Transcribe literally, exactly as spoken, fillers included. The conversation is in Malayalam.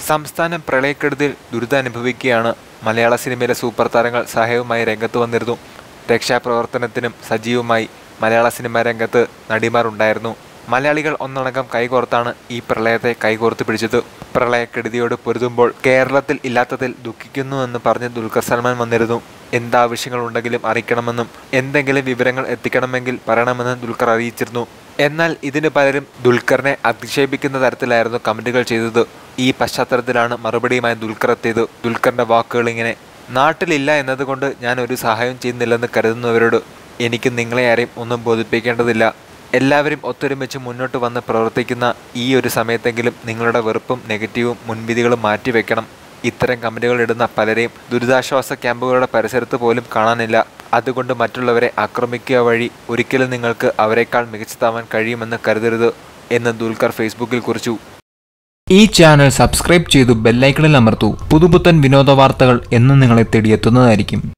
സംസ്ഥാനം പ്രളയക്കെടുതിയിൽ ദുരിതമനുഭവിക്കുകയാണ്. മലയാള സിനിമയിലെ സൂപ്പർ താരങ്ങൾ സഹായവുമായി രംഗത്ത് വന്നിരുന്നു. രക്ഷാപ്രവർത്തനത്തിനും സജീവമായി മലയാള സിനിമാ രംഗത്ത് നടിമാർ ഉണ്ടായിരുന്നു. മലയാളികൾ ഒന്നടങ്കം കൈകോർത്താണ് ഈ പ്രളയത്തെ കൈകോർത്ത് പിടിച്ചത്. പ്രളയക്കെടുതിയോട് പൊരുതുമ്പോൾ കേരളത്തിൽ ഇല്ലാത്തതിൽ ദുഃഖിക്കുന്നുവെന്ന് പറഞ്ഞ് ദുൽഖർ സൽമാൻ വന്നിരുന്നു. എന്താവശ്യങ്ങളുണ്ടെങ്കിലും അറിയിക്കണമെന്നും എന്തെങ്കിലും വിവരങ്ങൾ എത്തിക്കണമെങ്കിൽ പറയണമെന്നും ദുൽഖർ അറിയിച്ചിരുന്നു. എന്നാൽ ഇതിന് പലരും ദുൽഖറിനെ അധിക്ഷേപിക്കുന്ന തരത്തിലായിരുന്നു കമന്റുകൾ ചെയ്തത്. ഈ പശ്ചാത്തലത്തിലാണ് മറുപടിയുമായി ദുൽഖർ എത്തിയത്. ദുൽഖറിന്റെ വാക്കുകൾ ഇങ്ങനെ: നാട്ടിലില്ല എന്നതുകൊണ്ട് ഞാൻ ഒരു സഹായം ചെയ്യുന്നില്ലെന്ന് കരുതുന്നവരോട് എനിക്ക് നിങ്ങളെ ആരെയും ഒന്നും ബോധിപ്പിക്കേണ്ടതില്ല. എല്ലാവരും ഒത്തൊരുമിച്ച് മുന്നോട്ട് വന്ന് പ്രവർത്തിക്കുന്ന ഈ ഒരു സമയത്തെങ്കിലും നിങ്ങളുടെ വെറുപ്പും നെഗറ്റീവും മുൻവിധികളും മാറ്റിവെക്കണം. ഇത്തരം കമന്റുകൾ ഇടുന്ന പലരെയും ദുരിതാശ്വാസ ക്യാമ്പുകളുടെ പരിസരത്ത് പോലും കാണാനില്ല. അതുകൊണ്ട് മറ്റുള്ളവരെ ആക്രമിക്കുക വഴി ഒരിക്കലും നിങ്ങൾക്ക് അവരെക്കാൾ മികച്ചതാവാൻ കഴിയുമെന്ന് കരുതരുത് എന്ന് ദുൽഖർ ഫേസ്ബുക്കിൽ കുറിച്ചു. ഈ ചാനൽ സബ്സ്ക്രൈബ് ചെയ്തു ബെല്ലൈക്കണിൽ അമർത്തൂ. പുതുപുത്തൻ വിനോദ വാർത്തകൾ എന്നും നിങ്ങളെ തേടിയെത്തുന്നതായിരിക്കും.